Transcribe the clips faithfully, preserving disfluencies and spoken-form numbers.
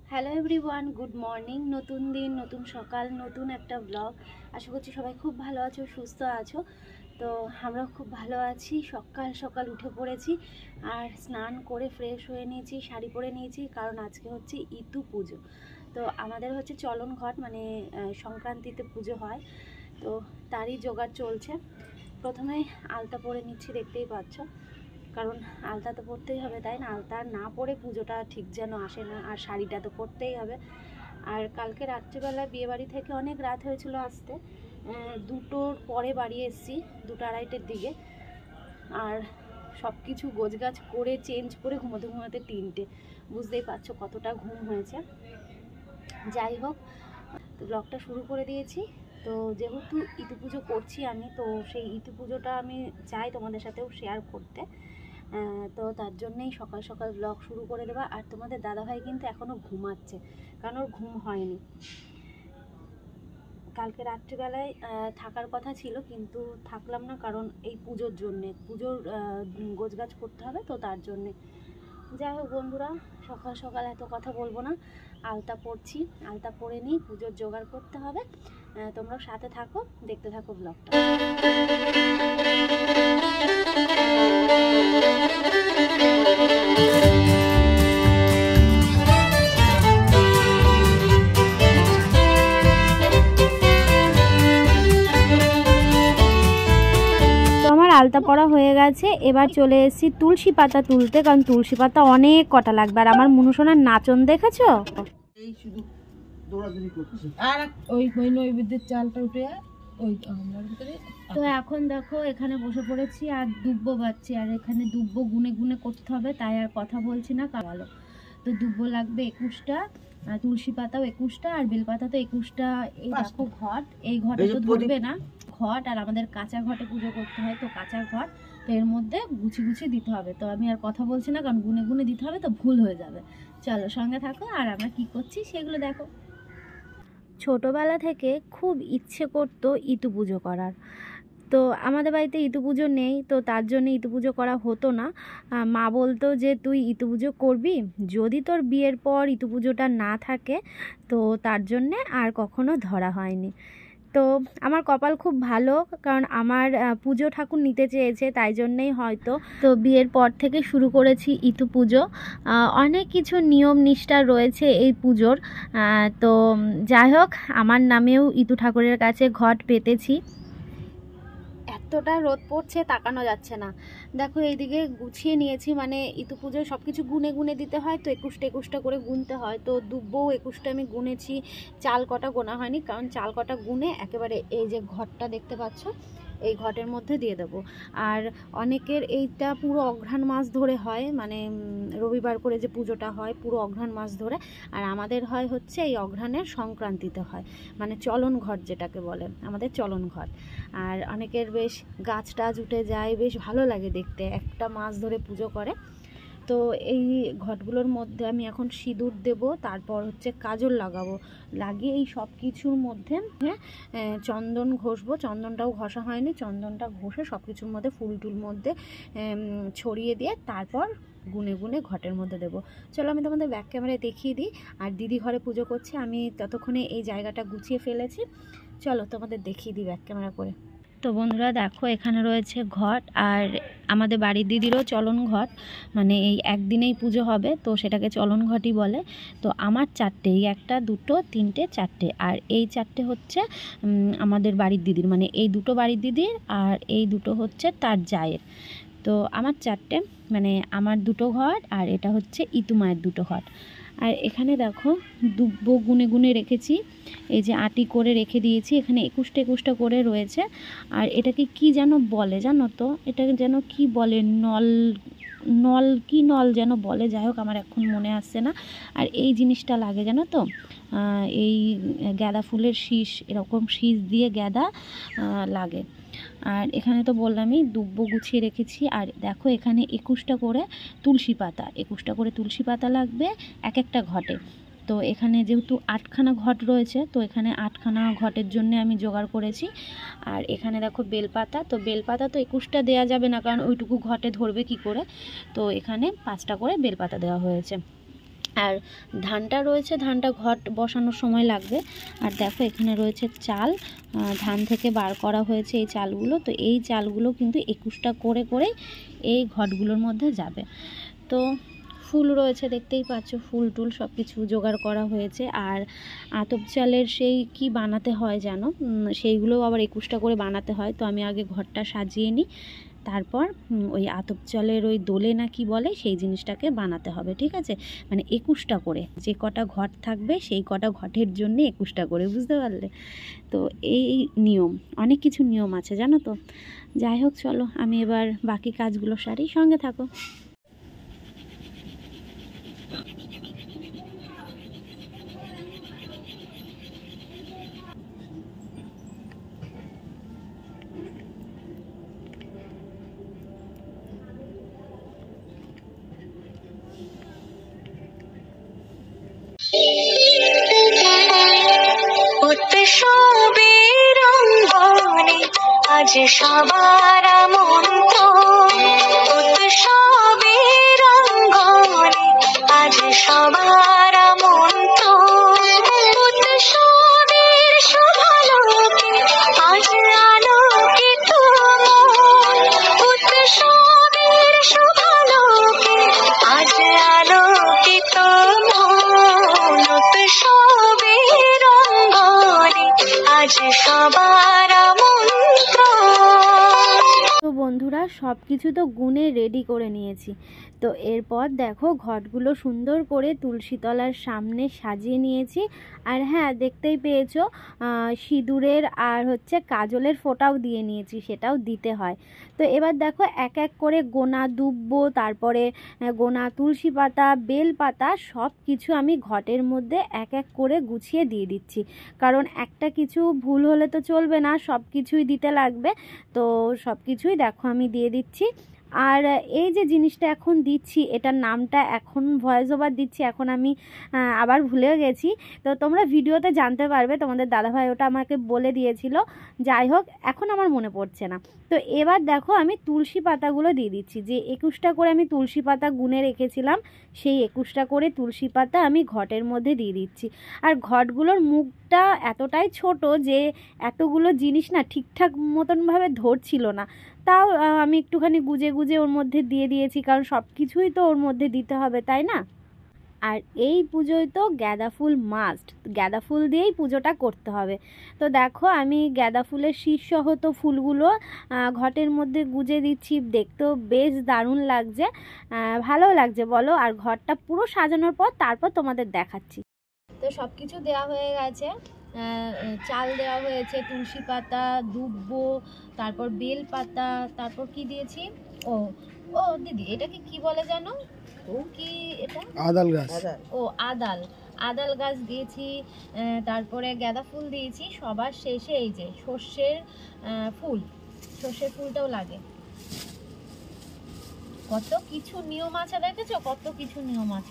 Hello everyone, good morning. নতুন দিন, নতুন সকাল, নতুন একটা ব্লগ। আশা করছি সবাই খুব ভালো আছো, সুস্থ আছো। তো আমরাও খুব ভালো আছি। সকাল সকাল উঠে পড়েছি আর স্নান করে ফ্রেশ হয়ে নিয়েছি, শাড়ি পরে নিয়েছি, কারণ আজকে হচ্ছে ইতু পুজো। তো আমাদের হচ্ছে চলন ঘট, মানে সংক্রান্তিতে পুজো হয়, তো তারই জোগাড় চলছে। প্রথমে আলতা পরে নিচ্ছি, দেখতেই পাচ্ছ, কারণ আলতা তো পরতেই হবে, তাই না? আলতা না পরে পুজোটা ঠিক যেন আসে না, আর শাড়িটা তো পরতেই হবে। আর কালকে রাত্রিবেলা বিয়েবাড়ি থেকে অনেক রাত হয়েছিল আসতে, দুটোর পরে বাড়ি এসেছি, দুটো আড়াইটের দিকে। আর সব কিছু গোছগাছ করে চেঞ্জ করে ঘুমোতে ঘুমোতে তিনটে, বুঝতেই পারছো কতটা ঘুম হয়েছে। যাই হোক, তো ব্লগটা শুরু করে দিয়েছি। তো যেহেতু ইতু পুজো করছি আমি, তো সেই ইতু পুজোটা আমি চাই তোমাদের সাথেও শেয়ার করতে। তো তার জন্যেই সকাল সকাল ব্লগ শুরু করে দেওয়া। আর তোমাদের দাদাভাই কিন্তু এখনও ঘুমাচ্ছে, কারণ ওর ঘুম হয়নি। কালকে রাত্রিবেলায় থাকার কথা ছিল, কিন্তু থাকলাম না, কারণ এই পুজোর জন্যে, পুজোর গোছগাছ করতে হবে, তো তার জন্যে। যাই হোক বন্ধুরা, সকাল সকাল এত কথা বলবো না, আলতা পরছি, আলতা পরে নিই, পুজোর জোগাড় করতে হবে। তোমরা সাথে থাকো, দেখতে থাকো ব্লগটা। আলতা পড়া হয়ে গেছে, এবার চলে এসেছি তুলসী পাতা তুলতে, কারণ তুলসী পাতা অনেক কটা লাগবে। আর আমার মনুসোনার নাচন দেখেছো? এই শুধু দৌড়াদৌড়ি করছে। আর ওই ওই নৈবেদ্যের চালটা উঠে ওই আমার ভিতরে। তো এখন দেখো এখানে বসে পড়েছি আর দুব্বো বাচ্ছি, আর এখানে দুব্বো গুনে গুনে করতে হবে, তাই আর কথা বলছি না। ভালো, তো দুব্বো লাগবে একুশটা, তুলসী পাতাও একুশটা, আর বেলপাতা তো একুশটা। এই দেখো ঘট, এই ঘটে তো ধরবে না ঘট, আর আমাদের কাঁচা ঘটে পুজো করতে হয়, তো কাঁচা ঘট, তো এর মধ্যে গুছি গুছি দিতে হবে। তো আমি আর কথা বলছি না, কারণ গুনে গুনে দিতে হবে, তো ভুল হয়ে যাবে। চলো সঙ্গে থাকো, আর আমরা কি করছি সেগুলো দেখো। ছোটোবেলা থেকে খুব ইচ্ছে করতো ইতু পুজো করার, তো আমাদের বাড়িতে ইতু পুজো নেই, তো তার জন্য ইতু পুজো করা হতো না। মা বলতো যে তুই ইতু পুজো করবি যদি তোর বিয়ের পর ইতু পুজোটা না থাকে, তো তার জন্যে আর কখনো ধরা হয়নি। তো আমার কপাল খুব ভালো, কারণ আমার পুজো ঠাকুর নিতে চেয়েছে, তাই জন্যেই হয়তো তো বিয়ের পর থেকে শুরু করেছি ইতু পুজো। অনেক কিছু নিয়ম নিষ্ঠা রয়েছে এই পুজোর। তো যাই হোক, আমার নামেও ইতু ঠাকুরের কাছে ঘট পেতেছি। এতটা রোদ পড়ছে, তাকানো যাচ্ছে না। দেখো এইদিকে গুছিয়ে নিয়েছি, মানে ইতু পুজোয় সব কিছু গুনে গুনে দিতে হয়, তো একুশটা একুশটা করে গুনতে হয়। তো দুব্বও একুশটা আমি গুনেছি, চাল কটা গোনা হয়নি, কারণ চাল কটা গুনে একেবারে এই যে ঘরটা দেখতে পাচ্ছ, এই ঘটের মধ্যে দিয়ে দেবো। আর অনেকের এইটা পুরো অঘ্রাণ মাস ধরে হয়, মানে রবিবার করে যে পুজোটা হয় পুরো অঘ্রাণ মাস ধরে, আর আমাদের হয় হচ্ছে এই অঘ্রাণের সংক্রান্তিতে হয়, মানে চলন ঘট যেটাকে বলে, আমাদের চলন ঘট। আর অনেকের বেশ গাছ টাছ উঠে যায়, বেশ ভালো লাগে দেখতে, একটা মাস ধরে পুজো করে। তো এই ঘটগুলোর মধ্যে আমি এখন সিঁদুর দেব, তারপর হচ্ছে কাজল লাগাবো, লাগিয়ে এই সব কিছুর মধ্যে চন্দন ঘষবো। চন্দনটাও ঘষা হয়নি, চন্দনটা ঘষে সব কিছুর মধ্যে ফুল টুল মধ্যে ছড়িয়ে দিয়ে তারপর গুনে গুনে ঘটের মধ্যে দেবো। চলো আমি তোমাদের ব্যাক ক্যামেরায় দেখিয়ে দিই। আর দিদি ঘরে পুজো করছে, আমি ততক্ষণে এই জায়গাটা গুছিয়ে ফেলেছি, চলো তোমাদের দেখিয়ে দিই ব্যাক ক্যামেরা করে। তো বন্ধুরা দেখো, এখানে রয়েছে ঘট, আর আমাদের বাড়ির দিদিরও চলন ঘট, মানে এই একদিনেই পুজো হবে, তো সেটাকে চলন ঘটই বলে। তো আমার চারটে, এই একটা দুটো তিনটে চারটে, আর এই চারটে হচ্ছে আমাদের বাড়ির দিদির, মানে এই দুটো বাড়ির দিদির, আর এই দুটো হচ্ছে তার জায়ের। তো আমার চারটে, মানে আমার দুটো ঘট, আর এটা হচ্ছে ইতু মায়ের দুটো ঘট। আর এখানে দেখো দুব্বো গুনে গুনে রেখেছি, এই যে আটি করে রেখে দিয়েছি, এখানে একুশটা একুশটা করে রয়েছে। আর এটাকে কি যেন বলে জানো তো, এটাকে যেন কি বলে, নল নল কি নল যেন বলে, যাই হোক আমার এখন মনে আসছে না। আর এই জিনিসটা লাগে জানো তো, এই গাঁদা ফুলের শীষ, এরকম শীষ দিয়ে গাঁদা লাগে। আর এখানে তো বললামই দুব্বো গুছিয়ে রেখেছি। আর দেখো এখানে একুশটা করে তুলসী পাতা, একুশটা করে তুলসী পাতা লাগবে এক একটা ঘটে। তো এখানে যেহেতু আটখানা ঘট রয়েছে, তো এখানে আটখানা ঘটের জন্য আমি জোগাড় করেছি। আর এখানে দেখো বেলপাতা, তো বেলপাতা তো একুশটা দেওয়া যাবে না, কারণ ওইটুকু ঘটে ধরবে কি করে, তো এখানে পাঁচটা করে বেলপাতা দেওয়া হয়েছে। আর ধানটা রয়েছে, ধানটা ঘট বসানোর সময় লাগবে। আর দেখো এখানে রয়েছে চাল, ধান থেকে বার করা হয়েছে এই চালগুলো। তো এই চালগুলো কিন্তু একুশটা করে করে এই ঘটগুলোর মধ্যে যাবে। তো ফুল রয়েছে, দেখতেই পাচ্ছ, ফুল টুল সব কিছু জোগাড় করা হয়েছে। আর আতপ চালের সেই কি বানাতে হয় জানো, সেইগুলোও আবার একুশটা করে বানাতে হয়। তো আমি আগে ঘরটা সাজিয়ে নিই, তারপর ওই আতপ চালের ওই দোলে না কি বলে সেই জিনিসটাকে বানাতে হবে, ঠিক আছে? মানে একুশটা করে, যে কটা ঘট থাকবে সেই কটা ঘটের জন্য একুশটা করে, বুঝতে পারলে? তো এই নিয়ম, অনেক কিছু নিয়ম আছে জানো তো। যাই হোক, চলো আমি এবার বাকি কাজগুলো সারি, সঙ্গে থাকো। উৎসবের রঙ্গনে আজ সবার মন্ত, উৎসবের রঙ্গনে আজ সবার মন্ত, উৎসবের শুভালোকে আজ আলোকিত মন, উৎসবের শুভালোকে আজ আলোকিত মন, উৎসবের রঙ্গনে আজ সবার মন্ত্র। তো বন্ধুরা, সব কিছু তো গুনে রেডি করে নিয়েছি। তো এরপর দেখো ঘটগুলো সুন্দর করে তুলসী তলার সামনে সাজিয়ে নিয়েছি। আর হ্যাঁ, দেখতেই পেয়েছো সিঁদুরের আর হচ্ছে কাজলের ফোঁটাও দিয়ে নিয়েছি, সেটাও দিতে হয়। তো এবার দেখো এক এক করে গোনা দুব্ব, তারপরে গোনা তুলসী পাতা, বেল পাতা সব কিছু আমি ঘটের মধ্যে এক এক করে গুছিয়ে দিয়ে দিচ্ছি। কারণ একটা কিছু ভুল হলে তো চলবে না, সব কিছুই দিতে লাগবে। তো সব কিছুই দেখো আমি দিয়ে দিচ্ছি। আর এই যে জিনিসটা এখন দিচ্ছি, এটার নামটা এখন ভয়েস ওভার দিচ্ছি, এখন আমি আবার ভুলে গেছি। তো তোমরা ভিডিওতে জানতে পারবে, তোমাদের দাদাভাই ওটা আমাকে বলে দিয়েছিল। যাই হোক, এখন আমার মনে পড়ছে না। তো এবার দেখো আমি তুলসী পাতাগুলো দিয়ে দিচ্ছি। যে একুশটা করে আমি তুলসী পাতা গুনে রেখেছিলাম, সেই একুশটা করে তুলসী পাতা আমি ঘটের মধ্যে দিয়ে দিচ্ছি। আর ঘটগুলোর মুখটা এতটাই ছোট যে এতগুলো জিনিস না ঠিকঠাক মতনভাবে ধরছিল না। তাও আমি একটুখানি গুজে গুজে ওর মধ্যে দিয়ে দিয়েছি, কারণ সব কিছুই তো ওর মধ্যে দিতে হবে, তাই না? আর এই পুজোয় তো গাঁদা ফুল মাস্ট, গাঁদা ফুল দিয়েই পুজোটা করতে হবে। তো দেখো আমি গাঁদা ফুলের শীর্ষসহ তো ফুলগুলো ঘটের মধ্যে গুজে দিচ্ছি। দেখতেও বেশ দারুণ লাগছে, ভালো লাগছে বলো। আর ঘরটা পুরো সাজানোর পর তারপর তোমাদের দেখাচ্ছি। তো সব কিছু দেওয়া হয়ে গেছে, চাল দেওয়া হয়েছে, তুলসী পাতা, দুব্ব, তারপর বেল পাতা, তারপর কি দিয়েছি, ও ও দিদি এটাকে কি বলে জানো, কি এটা, আদাল গাছ। ও আদাল, আদাল গাছ দিয়েছি, তারপরে গাঁদা ফুল দিয়েছি। সবার শেষে এই যে সর্ষের ফুল, সর্ষের ফুলটাও লাগে। কত কিছু নিয়ম আছে, দেখেছো কত কিছু নিয়ম আছে।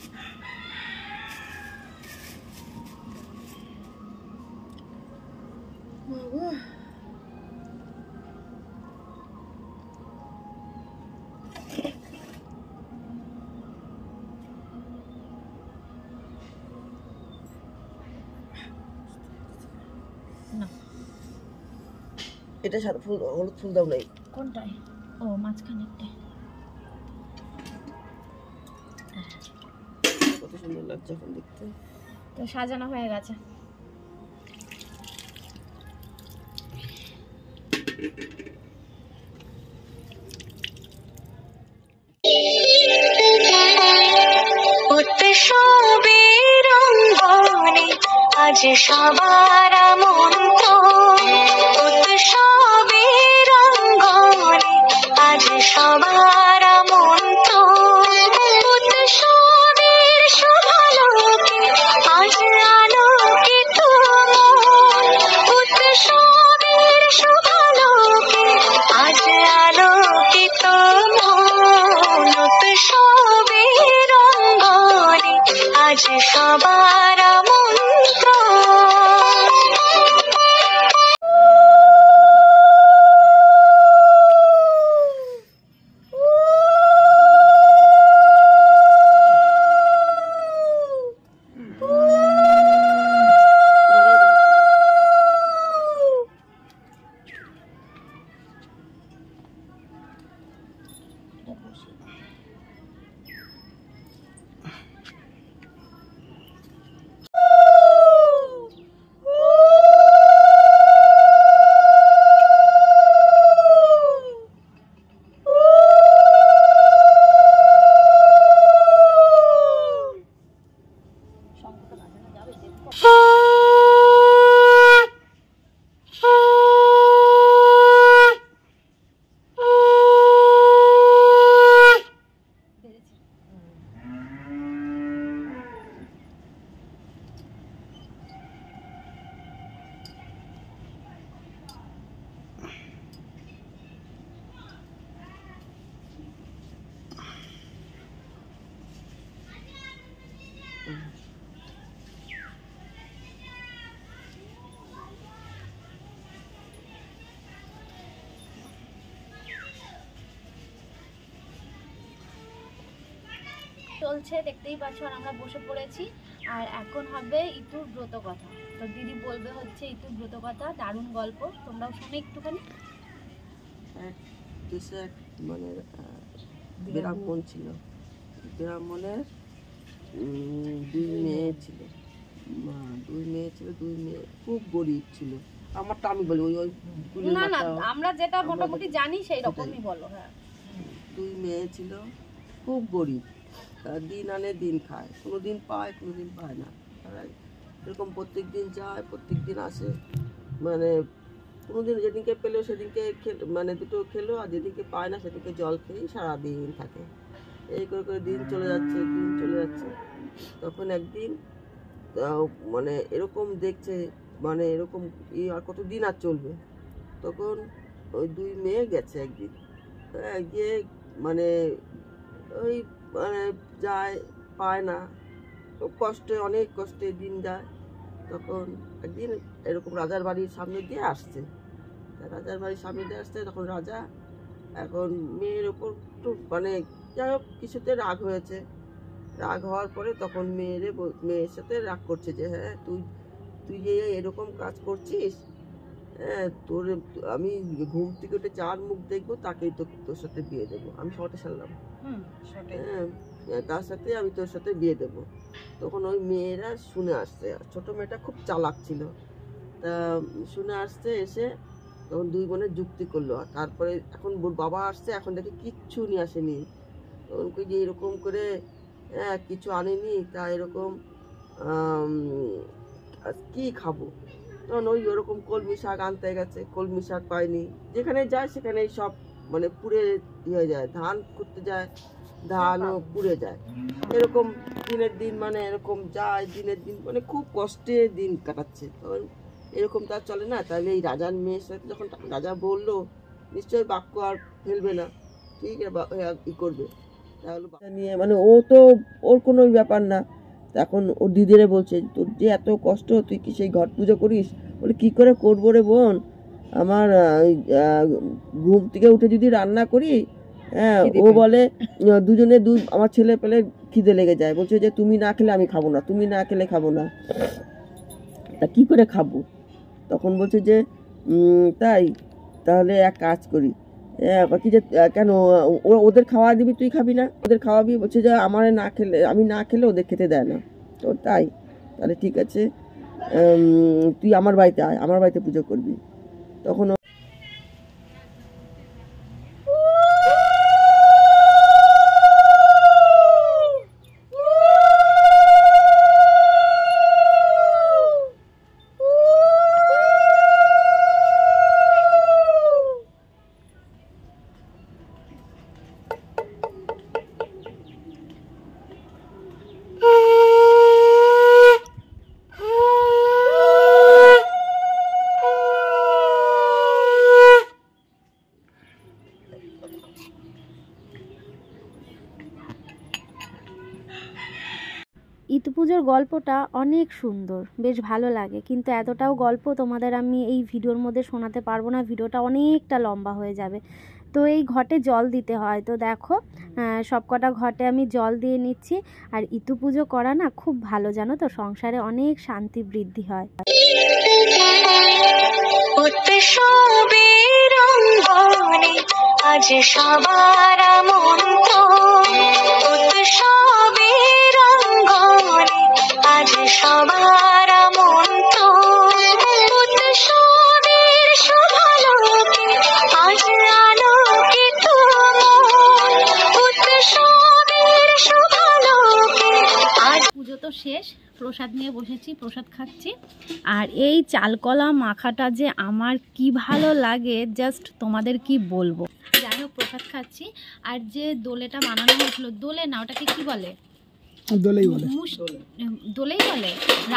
এটা সাদা ফুল, হলুদ ফুল দাও নাই? কোনটায়? ও মাঝখানেরটা। কত সুন্দর লাগছে এখন দেখতে। তো সাজানো হয়ে গেছে। উৎসবের রঙ্গনে আজ সবার মন্ত, উৎসবের রঙ্গনে আজ সবার মন্ত, উৎসবের শুভালোকে আজ আলোকিত মন, উৎসবের শুভালোকে আজ আলোকিত মন, উৎসবের রঙ্গনে আজ সবার মন্ত্র। চলছে দেখতেই পাচ্ছ, আর আমরা বসে পড়েছি। আর এখন হবে ইতুর ব্রত কথা। তো দিদি বলবে হচ্ছে ইতুর ব্রত কথা, দারুণ গল্প, তোমরাও শুনে একটুখানি। এক দেশে এক মানে ব্রাহ্মণ ছিল, ব্রাহ্মণের দুই মেয়ে ছিল, দুই মেয়ে ছিল দুই মেয়ে খুব গরিব ছিল। আমারটা আমি বলি ওই ওই না না আমরা যেটা মোটামুটি জানি সেই রকমই বলো। হ্যাঁ, দুই মেয়ে ছিল খুব গরিব, দিন আনে দিন খায়, কোনো দিন পায় কোনো দিন পায় না। এরকম প্রত্যেক দিন যায় প্রত্যেক দিন আসে, মানে কোনো দিন যেদিনকে পেলো সেদিনকে মানে দুটো খেলো, আর যেদিনকে পায় না সেদিনকে জল খেয়েই সারাদিন থাকে। এই করে করে দিন চলে যাচ্ছে দিন চলে যাচ্ছে। তখন একদিন মানে এরকম দেখছে, মানে এরকম ই আর কত দিন আর চলবে। তখন ওই দুই মেয়ে গেছে একদিন, গিয়ে মানে ওই মানে যায় পায় না, খুব কষ্টে অনেক কষ্টে দিন যায়। তখন একদিন এরকম রাজার বাড়ির সামনে দিয়ে আসছে, রাজার বাড়ির সামনে দিয়ে আসছে তখন রাজা এখন মেয়ের ওপর একটু মানে যাই হোক কিছুতে রাগ হয়েছে। রাগ হওয়ার পরে তখন মেয়েরে মেয়ের সাথে রাগ করছে যে হ্যাঁ তুই তুই যে এরকম কাজ করছিস, হ্যাঁ তোর আমি ঘুম থেকে উঠে যার মুখ দেখবো তাকেই তো তোর সাথে বিয়ে দেবো, আমি শর্টে সারলাম, হ্যাঁ তার সাথে আমি তোর সাথে বিয়ে দেবো। তখন ওই মেয়েরা শুনে আসছে, ছোট মেয়েটা খুব চালাক ছিল, তা শুনে আসছে, এসে তখন দুই বোনের যুক্তি করলো। আর তারপরে এখন বাবা আসছে, এখন দেখে কিচ্ছু নিয়ে আসেনি, তখন কই যে এরকম করে হ্যাঁ কিছু আনেনি, তা এরকম কি খাবো। তখন ওই ওরকম কলমি শাক আনতে গেছে, কলমি শাক পায়নি, যেখানে যায় সেখানে সব মানে পুড়ে হয়ে যায়, ধান করতে যায় ধানও পুড়ে যায়। এরকম দিনের দিন মানে এরকম যায় দিনের দিন, মানে খুব কষ্টে দিন কাটাচ্ছে। তখন এরকম তার চলে না, তাহলে এই রাজার মেয়ের সাথে যখন রাজা বললো নিশ্চয়ই বাক্য আর ফেলবে না, ঠিক ই করবে, তাহলে নিয়ে মানে ও তো ওর কোনো ব্যাপার না। এখন ওর দিদিরে বলছে তোর যে এত কষ্ট তুই কি সেই ঘট পুজো করিস? বলে কী করে করবো রে বোন, আমার ঘুম থেকে উঠে যদি রান্না করি, হ্যাঁ ও বলে দুজনে দুই আমার ছেলে পেলে খিদে লেগে যায়, বলছে যে তুমি না খেলে আমি খাবো না, তুমি না খেলে খাবো না, তা কী করে খাবো? তখন বলছে যে তাই তাহলে এক কাজ করি, কি যে কেন ওদের খাওয়া দিবি তুই খাবি না, ওদের খাওয়াবি? বলছে যে আমার না খেলে আমি না খেলে ওদের খেতে দেয় না। তো তাই তাহলে ঠিক আছে তুই আমার বাড়িতে আয়, আমার বাড়িতে পুজো করবি। তখন ইতু পুজোর গল্পটা অনেক সুন্দর, বেশ ভালো লাগে, কিন্তু এতটাও গল্প তোমাদের আমি এই ভিডিওর মধ্যে শোনাতে পারবো না, ভিডিওটা অনেকটা লম্বা হয়ে যাবে। তো এই ঘটে জল দিতে হয়, তো দেখো সব কটা ঘটে আমি জল দিয়ে নিচ্ছি। আর ইতু পুজো করা না খুব ভালো, জানো তো, সংসারে অনেক শান্তি বৃদ্ধি হয়। আজ সবার মন্ত উৎসবের অঙ্গনে, আজ সবার মন্ত উৎসবের শুভালোকে, আজ আলোকিত মন উৎসবের শুভালোকে। আজ পুজো তো শেষ, প্রসাদ নিয়ে বসেছি, প্রসাদ খাচ্ছি। আর এই চালকলা মাখাটা যে আমার কি ভালো লাগে জাস্ট তোমাদের কি বলবো। যাই হোক প্রসাদ খাচ্ছি। আর যে দোলেটা বানানো হয়েছিল, দোলে না ওটাকে কি বলে, দোলেই বলে, দোলেই বলে,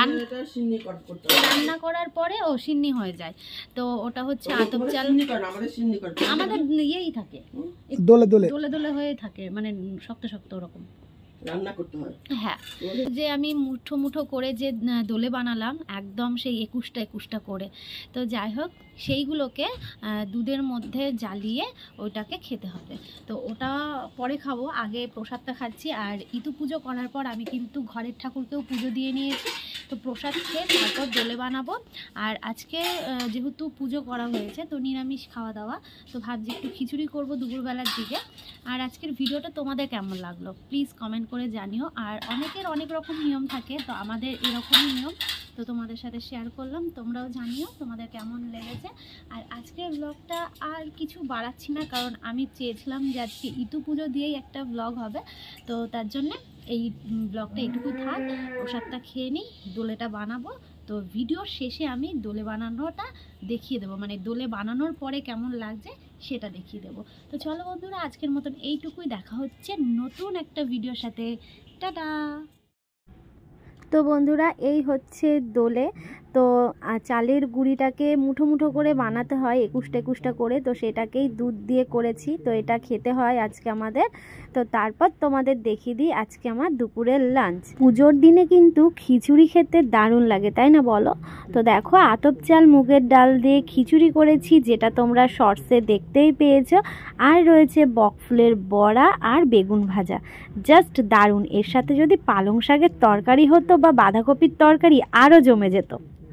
রান্না করার পরে ও সিন্নি হয়ে যায়। তো ওটা হচ্ছে আতপ চাল, আমাদের ইয়েই থাকে দোলে দোলে দোলে দোলে হয়ে থাকে, মানে শক্ত শক্ত ওরকম রান্না করতে হয়। হ্যাঁ, যে আমি মুঠো মুঠো করে যে দোলে বানালাম একদম সেই একুশটা একুশটা করে। তো যাই হোক সেইগুলোকে দুধের মধ্যে জ্বালিয়ে ওটাকে খেতে হবে। তো ওটা পরে খাবো, আগে প্রসাদটা খাচ্ছি। আর ইতু পুজো করার পর আমি কিন্তু ঘরের ঠাকুরকেও পুজো দিয়ে নিয়েছি। তো প্রসাদ খেয়ে তারপর দোলে বানাবো। আর আজকে যেহেতু পুজো করা হয়েছে তো নিরামিষ খাওয়া দাওয়া, তো ভাবছি একটু খিচুড়ি করবো দুপুরবেলার দিকে। আর আজকের ভিডিওটা তোমাদের কেমন লাগলো প্লিজ কমেন্ট করে জানিও। আর অনেকের অনেক রকম নিয়ম থাকে, তো আমাদের এরকমই নিয়ম, তো তোমাদের সাথে শেয়ার করলাম, তোমরাও জানিও তোমাদের কেমন লেগেছে। আর আজকের ব্লগটা আর কিছু বাড়াচ্ছি না, কারণ আমি চেয়েছিলাম যে আজকে ইতু পুজো দিয়েই একটা ব্লগ হবে। তো তার জন্যে এই ব্লগটা এইটুকু থাক, প্রসাদটা খেয়ে নিই, দোলেটা বানাবো। তো ভিডিওর শেষে আমি দোলে বানানোটা দেখিয়ে দেবো, মানে দোলে বানানোর পরে কেমন লাগছে সেটা দেখিয়ে দেবো। তো চলো বন্ধুরা, আজকের মতন এইটুকুই, দেখা হচ্ছে নতুন একটা ভিডিওর সাথে। টাটা। তো বন্ধুরা এই হচ্ছে দোলে। তো চালের গুঁড়িটাকে মুঠো মুঠো করে বানাতে হয় একুশটা একুশটা করে, তো সেটাকেই দুধ দিয়ে করেছি। তো এটা খেতে হয় আজকে আমাদের। তো তারপর তোমাদের দেখিয়ে দিই আজকে আমার দুপুরের লাঞ্চ। পুজোর দিনে কিন্তু খিচুড়ি খেতে দারুণ লাগে, তাই না বলো? তো দেখো আতপ চাল মুগের ডাল দিয়ে খিচুড়ি করেছি, যেটা তোমরা শর্টসে দেখতেই পেয়েছো। আর রয়েছে বকফুলের বড়া আর বেগুন ভাজা, জাস্ট দারুণ। এর সাথে যদি পালং শাকের তরকারি হতো বা বাঁধাকপির তরকারি আরও জমে যেত।